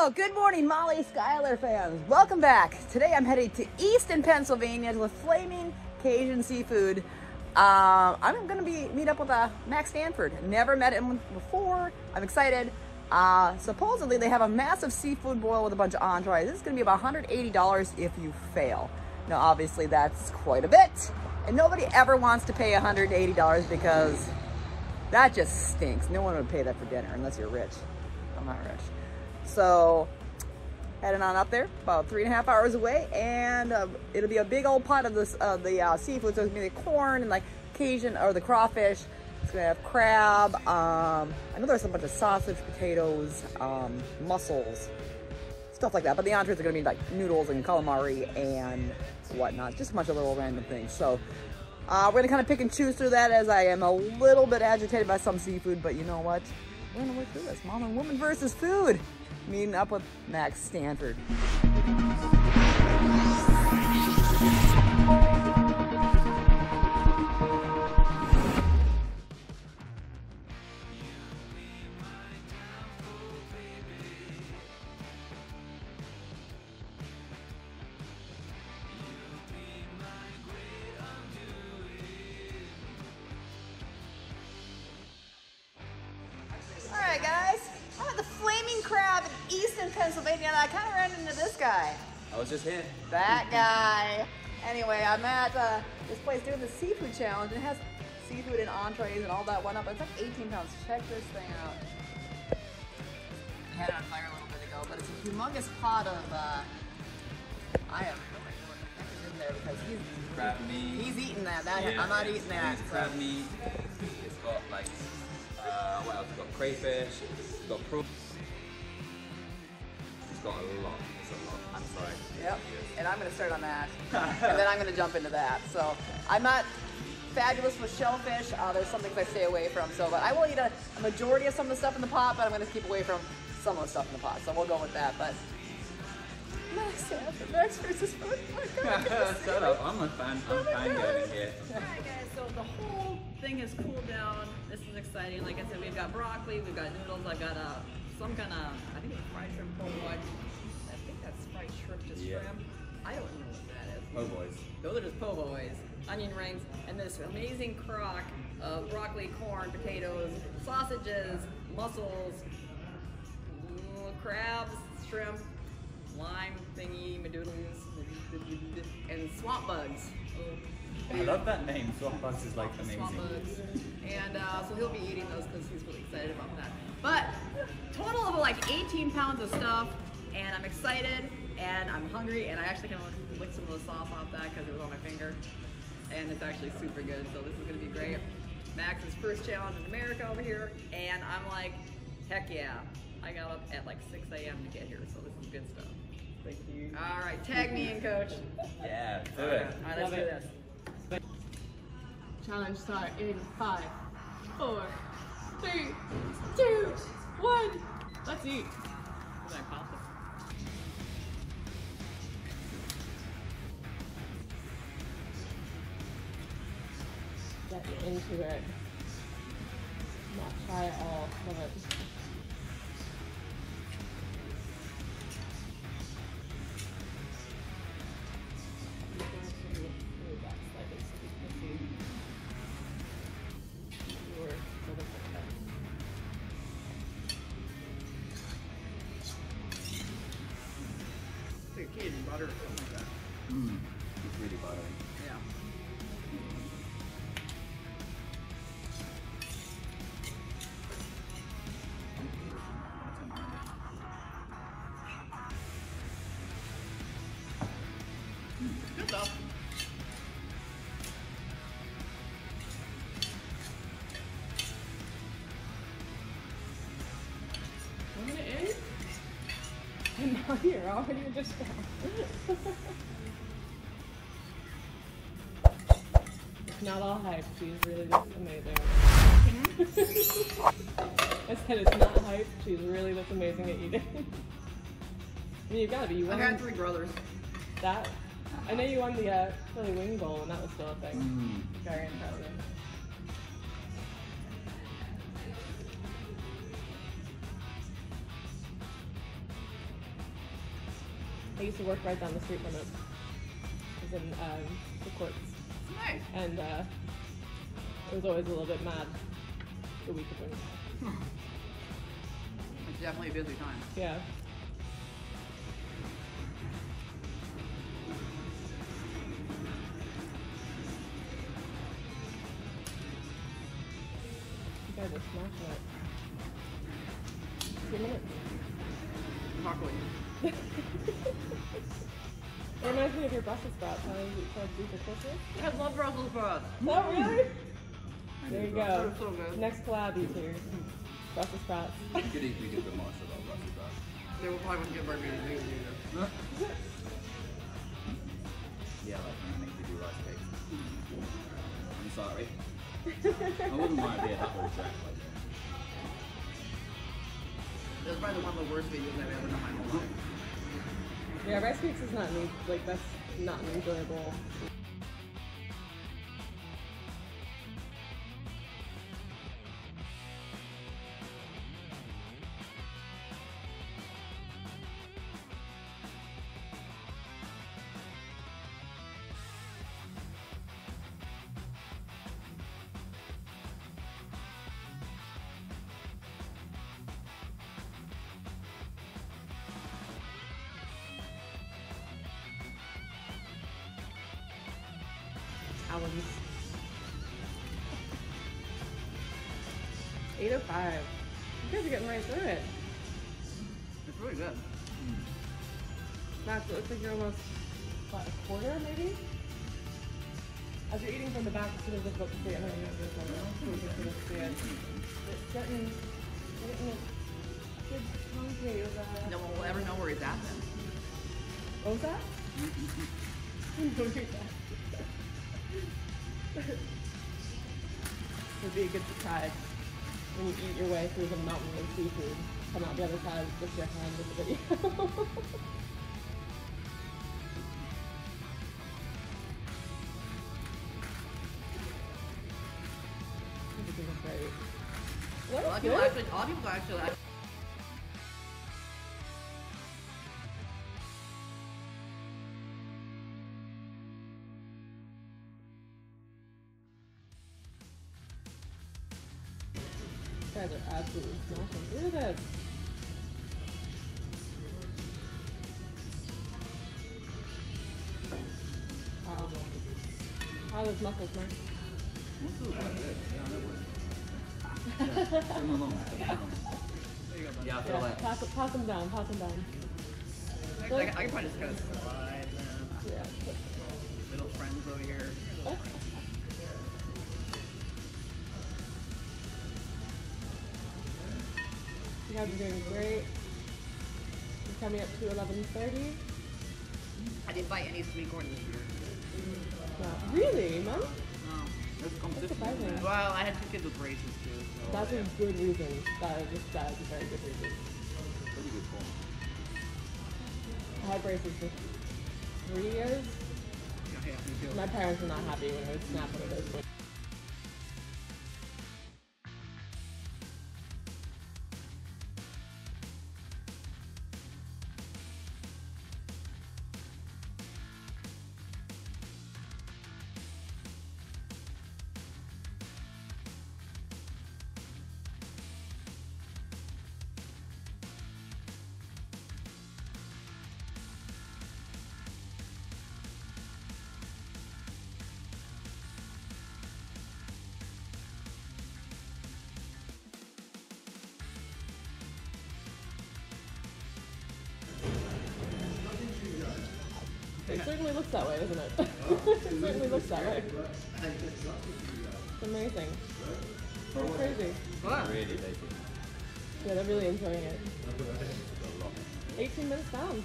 Well, good morning, Molly Schuyler fans. Welcome back. Today I'm headed to Easton, Pennsylvania with Flaming Cajun Seafood. I'm going to meet up with Max Stanford. Never met him before. I'm excited. Supposedly they have a massive seafood boil with a bunch of entrees. This is going to be about $180 if you fail. Now, obviously that's quite a bit. And nobody ever wants to pay $180 because that just stinks. No one would pay that for dinner unless you're rich. I'm not rich. So heading on up there, about 3.5 hours away, and it'll be a big old pot of this the seafood. So it's gonna be the corn and like Cajun or the crawfish. It's gonna have crab. I know there's a bunch of sausage, potatoes, mussels, stuff like that. But the entrees are gonna be like noodles and calamari and whatnot. Just a bunch of little random things. So we're gonna kind of pick and choose through that, as I am a little bit agitated by some seafood. But you know what? We're gonna work through this. Mom and woman versus food. Meeting up with Max Stanford. Alright guys, I'm at the Flaming Crab in Easton, Pennsylvania, and I kind of ran into this guy. I was just here. That guy. Anyway, I'm at this place doing the seafood challenge, and it has seafood and entrees and all that whatnot, but it's like 18 pounds. Check this thing out. I had it on fire a little bit ago, but it's a humongous pot of, I have no idea what the heck is in there because crab meat. He's eating that. Yeah, I'm not eating that. It's crab meat. It's got like, what else? It's got crayfish. It's got prawn. It's got a lot. It's a lot. I'm sorry. Yep. And I'm going to start on that. And then I'm going to jump into that. So I'm not fabulous with shellfish. There's some things I stay away from. So, but I will eat a majority of some of the stuff in the pot, but I'm going to keep away from some of the stuff in the pot. So we'll go with that. But Max versus food. Oh my God. Shut up. I'm a fan. I'm fangirling here. Alright guys, so the whole thing has cooled down. This is exciting. Like I said, we've got broccoli, we've got noodles, I've got some kind of, I think it's fried shrimp po' boy. I think that's fried shrimp, just shrimp. I don't know what that is. Po' boys. Those are just po' boys, onion rings, and this amazing crock of broccoli, corn, potatoes, sausages, mussels, crabs, shrimp, lime thingy, madoodles, and swamp bugs. I love that name. Swamp bugs is like amazing. Swamp bugs. And so he'll be eating those because he's really excited about that. But total of like 18 pounds of stuff, and I'm excited and I'm hungry, and I actually can lick some of the sauce off that because it was on my finger, and it's actually super good. So this is going to be great. Max's first challenge in America over here, and I'm like, heck yeah. I got up at like 6 a.m. to get here, so this is good stuff. Thank you. All right, tag me in, coach. Yeah, do it. All right, let's do this. Challenge start in 5, 4, 3, 2, 1. Let's eat. Is that pasta? Get into it. Not shy at all. Love it. Cajun butter or something like that. It's really buttery. Yeah. Good stuff. One minute in. And now you're already just down. It's not all hype. She's really just amazing. I said it's not hype. She's really just amazing at eating. I mean, you gotta be. You I won got 3 brothers. that. I know you won the Philly Wing Bowl, and that was still a thing. Very impressive. I used to work right down the street from it. It was in the courts. Nice. And it was always a little bit mad the week of things. It's definitely a busy time. Yeah. You guys are smashing it. 2 minutes. Broccoli. It reminds me of your Brussels sprouts. How you tried to do for Christmas? I love Brussels sprouts. Oh, really? There you go. They're so good. Next collab, you two. Brussels sprouts. You could easily get the marshall on Brussels sprouts. They will probably wouldn't get very many things either. Yeah, like when I make you do rice cakes. I'm sorry. I wouldn't want to be at that whole track like that. It was probably one of the worst videos I've ever done in my whole life. Yeah, rice cakes is not like that's not an enjoyable. Hours. 8:05. You guys are getting right through it. It's really good. Max, it looks like you're almost, what, a quarter maybe? As you're eating from the back, it's sort of difficult to see it. I don't know if there's one else. So you can sort of see it. It's getting a good hungry with that. No one will ever know where he's at then. What was that? It'd be a good surprise when you eat your way through the mountain of seafood. Come out the other side with just your hand in the video. This is great. What? A lot of people actually You guys are absolutely smashing. Look at this. Wow. How are those mussels, man? Yeah, I feel like Pass them down, pass them down. I can probably just kind of slide them. Yeah. Little friends over here. You guys are doing great. You're coming up to 11:30. I didn't buy any sweet corn this year. Wow. Really, Mom? No. there's competition. surprising. Well, I had 2 kids with braces too. So That's a good reason. That is a very good reason. Pretty good form. I had braces for 3 years. yeah, me too. My parents were not happy when I would snap one of those. It certainly looks that way, doesn't it? It certainly looks that way. It's amazing. It's crazy. What? Really lazy. Yeah, they're really enjoying it. 18 minutes down.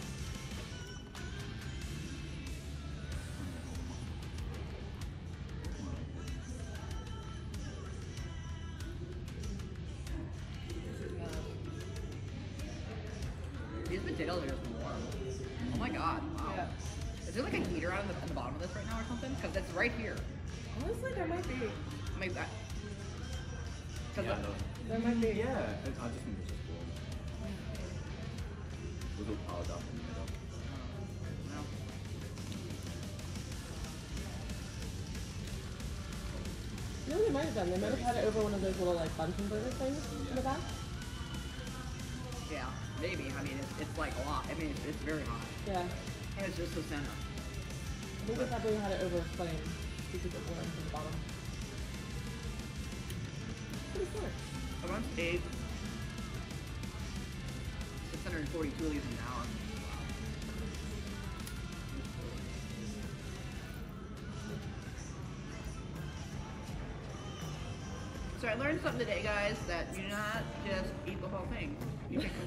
These potatoes are just warm. Oh my god, wow. Yeah. Is there like a heater on the bottom of this right now or something? Because it's right here. Honestly, there might be. I mean, that. Yeah, no. There might be. Yeah, I just think it's just warm. It was all piled up in the middle. might have done. They might have had it over one of those little like bunsen burner things in the back. Yeah, maybe. I mean, it's like a lot. I mean, it's very hot. Yeah. And it's just the center. I think they probably had it over a flame to keep it warm from the bottom. Pretty smart. I once ate 642 of these in an hour. So I learned something today, guys, that you do not just eat the whole thing. You take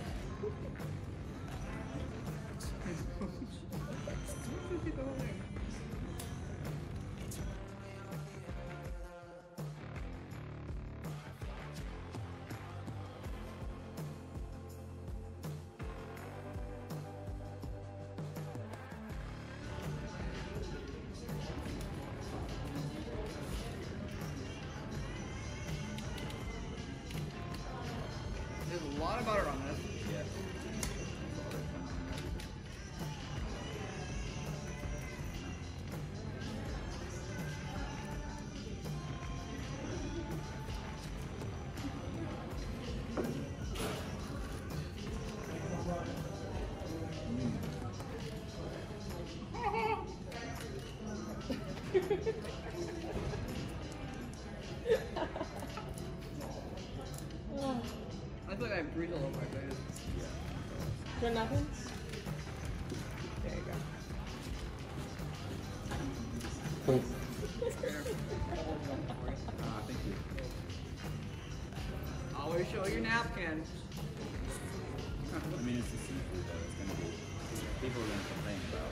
eat the whole thing. There's a lot of butter on this. Yes. Oh. I feel like I have grease all over my face. Do you want nothing? There you go. Thank you. Always show your napkin. I mean, it's the seafood though. It's gonna be, people are gonna complain about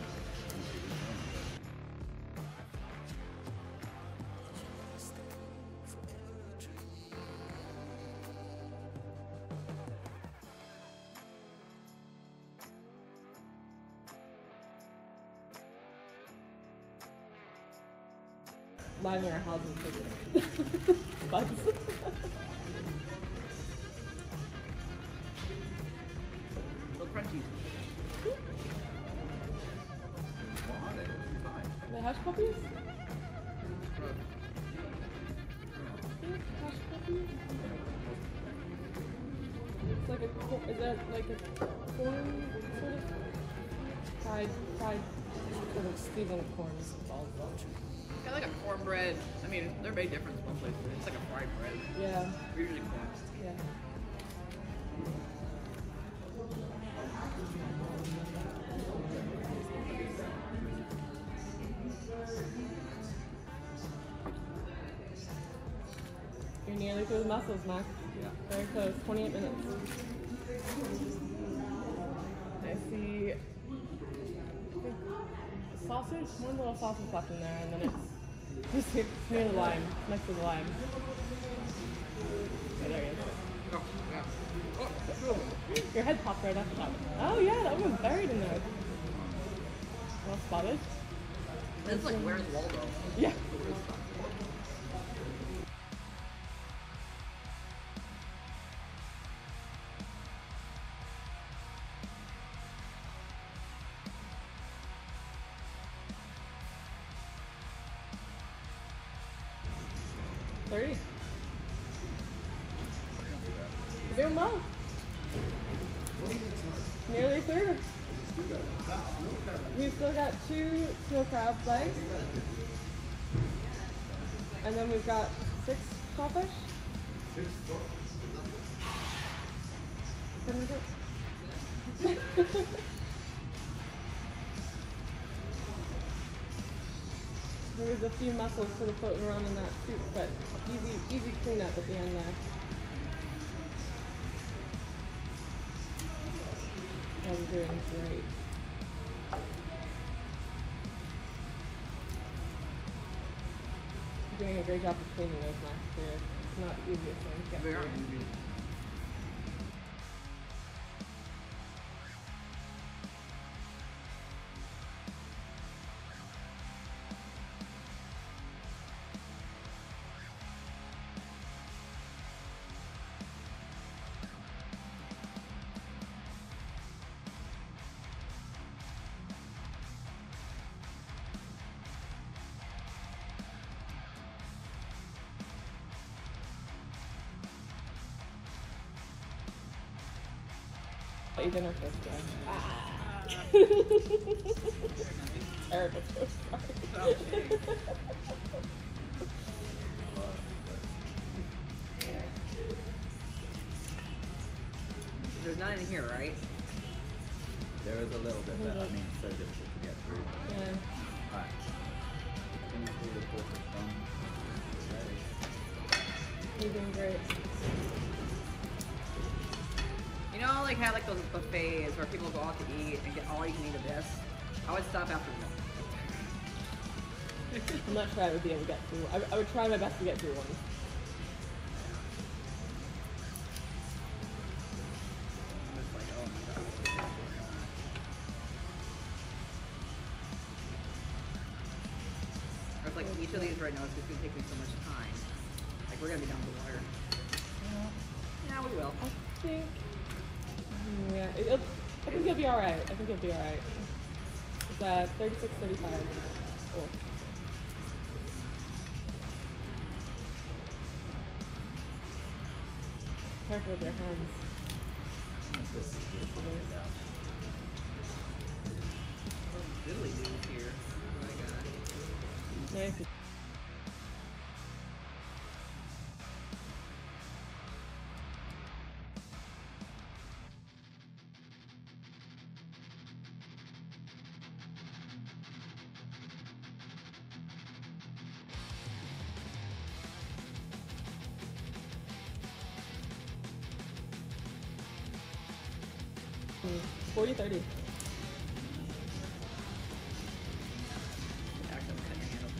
Live in our house is bugs. So crunchy. what are they? What's the time? The hush puppies? Gross. Hush puppies? It's like a, is that like a corn sort of? Fried sort of seasoned corn balls. Yeah, like a cornbread. I mean, they're big difference one place. It's like a fried bread. Yeah, Usually corn. yeah. You're nearly through the mussels, Max. Yeah. Very close. 28 minutes. I see sausage, one little sausage left in there, and then it's just near the lime, next to the lime. Yeah, there he is. Oh, yeah. Oh, Your head popped right up top. Oh yeah, that one was buried in there. Well spotted. It's like Where's Waldo? Yeah. Doing well. Nearly through. We've still got 2 snow crab legs. And then we've got 6 crawfish. 7 There was a few mussels sort of floating around in that soup, but easy cleanup at the end there. Oh, we're doing great. You're doing a great job of cleaning those, Max. They're not the easiest thing to get They are through. easy. Eat dinner first, Joe. Terrible toast. There's none in here, right? There is a little bit, but I mean, it's so difficult to get through. Yeah. Alright. Finish all the pork done. Ready. You're doing great. You know, like how like those buffets where people go out to eat and get all you can eat of this. I would stop after one. I'm not sure I would be able to get through. I would try my best to get through one. I'm just like, oh my god. Or it's like each of these right now is just gonna take me so much time. Like we're gonna be down to the wire. Yeah, we will. I think. Yeah, I think you'll be alright. I think you'll be alright. It's 36:35. Cool. Careful with your hands. Diddly dudes here. Oh my god. Nice. Mm, 40-30. Actually, I'm cutting your hand open.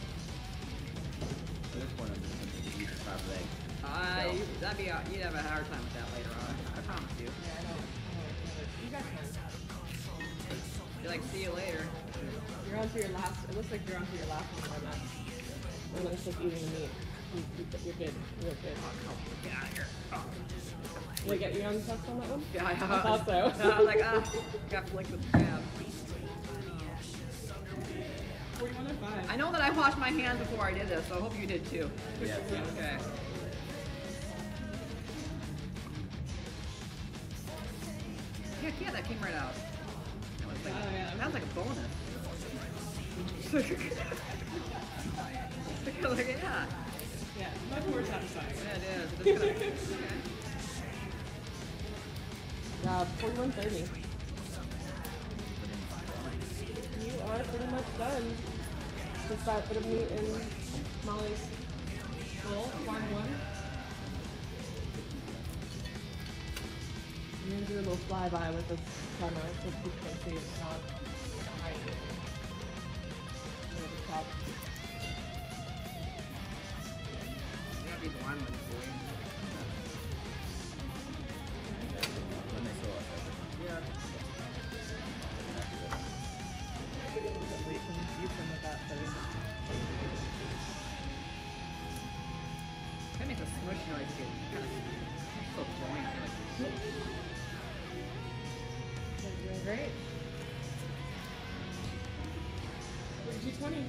At this point, I'm just going to eat the crab leg. You'd have a hard time with that later on. I promise you. Yeah, I know. You guys can. Be like, see you later. You're on to your last. It looks like you're on to your last one by that. And then it's just eating the meat. You're good. You're good. Get out of here. Oh. Did I get you on the test on that one? Yeah, I thought so. I was like, got flicked with the crab. 41.05. I know that I washed my hands before I did this, so I hope you did too. Yeah. Okay. Yeah, that came right out. That was like, that was like a bonus. Like, yeah. Yeah, much more satisfying. Yeah, it is. It's gonna, okay. 41:30. You are pretty much done. Just that bit of meat in Molly's bowl, farm one. I'm gonna do a little flyby with this camera so people can see it's not behind me. Near the top. You gotta be the one with the boy. When they saw us, Yeah. Wait, can you come with that first? That makes a smush noise too. Kind of so boring. You're doing great. 42:20.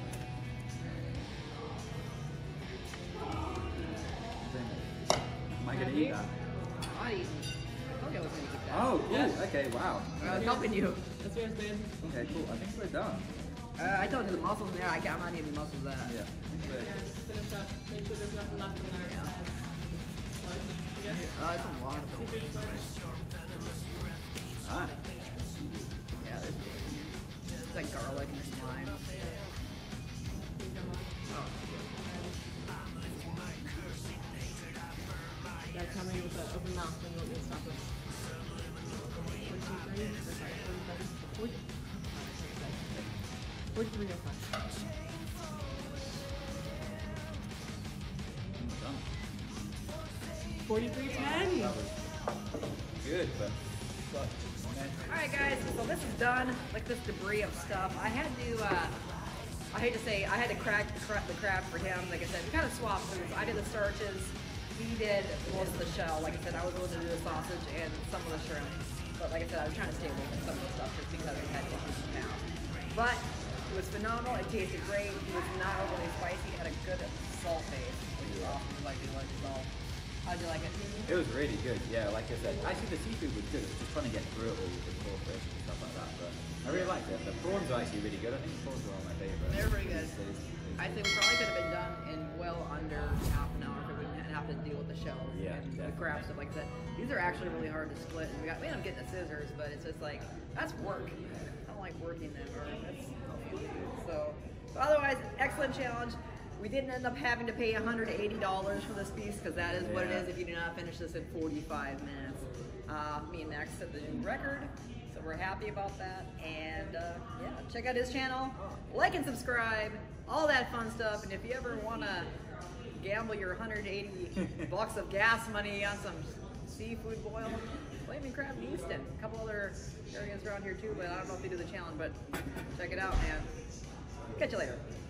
am I going to eat that? Not eating. I told you I was gonna eat that. Oh, cool. Yeah. Okay, wow. I was helping you. That's yours, babe. Okay, cool. I think we're done. I told you the muscles in there. I'm not eating the muscles of that. Yeah. I think we're- Finish up. Make sure there's nothing left in there. It's a lot of them. Ah. Yeah, it's like garlic and lime. Oh. Yeah, coming with the open mouth and we'll get stop it. 43.05. Done. 43:10. That was good, but sucked. Alright guys, so this is done. Like this debris of stuff. I had to, I hate to say, I had to crack the crab for him. Like I said, we kind of swapped foods. I did the starches. He did most of the shell. Like I said, I was willing to do the sausage and some of the shrimp. But like I said, I was trying to stay away from some of the stuff just because I had issues in the past. But it was phenomenal. It tasted great. It was not overly spicy. It had a good salt base, which is awesome. I do like salt. How'd you like it? It was really good, yeah, like I said. Actually, the seafood was good. It was just trying to get through it all with the crawfish and stuff like that. But I really liked it. The prawns are actually really good. I think the prawns are one of my favourites. They're pretty good. It's I think we probably could have been done in well under half an hour if we wouldn't have to deal with the shells Yeah, and the definitely. crab stuff. Like I said, these are actually really hard to split. And we ended up getting the scissors, but it's just like, that's work. I don't like working them. Or that's so otherwise, excellent challenge. We didn't end up having to pay $180 for this piece because that is what it is if you do not finish this in 45 minutes. Me and Max set the new record, so we're happy about that. And yeah, check out his channel, like and subscribe, all that fun stuff. And if you ever want to gamble your 180 bucks of gas money on some seafood boil, Flaming Crab in Easton. A couple other areas around here too, but I don't know if they do the challenge, but check it out, man. Catch you later.